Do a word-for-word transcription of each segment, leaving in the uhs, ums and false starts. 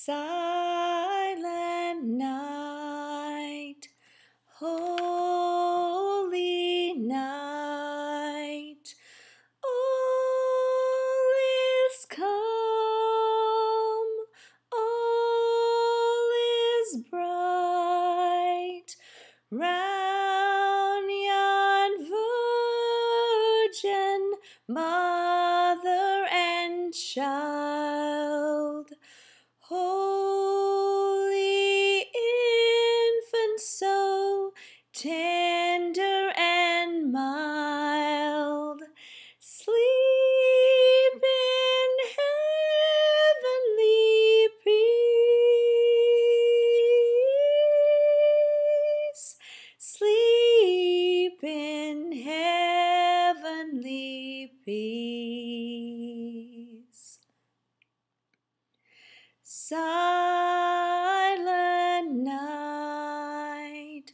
Silent night, holy night, all is calm, all is bright, round yon virgin, mother and child. Holy infant, so tender and mild, sleep in heavenly peace, sleep in heavenly peace. Silent night,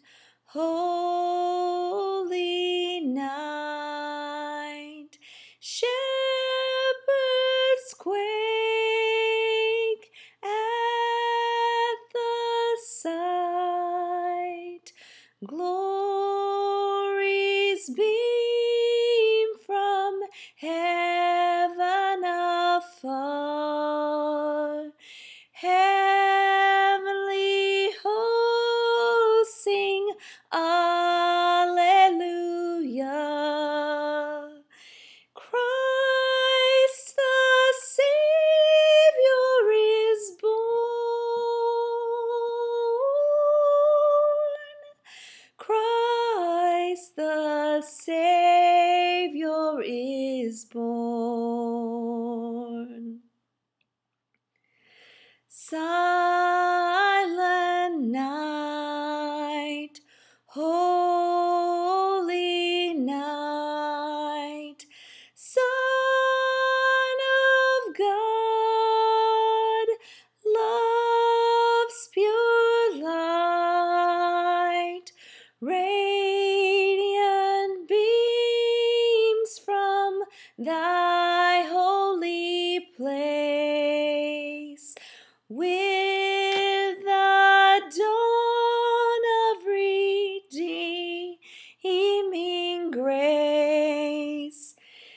holy night, shepherds quake at the sight, glories beam from heaven afar. Heavenly hosts sing Alleluia. Christ the Savior is born. Christ the Savior is born. Silent night, holy night, Son of God, love's pure light, radiant beams from thy holy place. With the dawn of redeeming grace,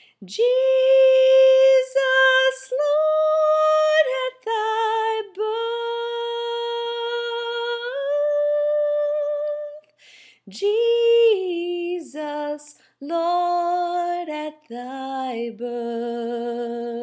Jesus, Lord, at thy birth, Jesus, Lord, at thy birth.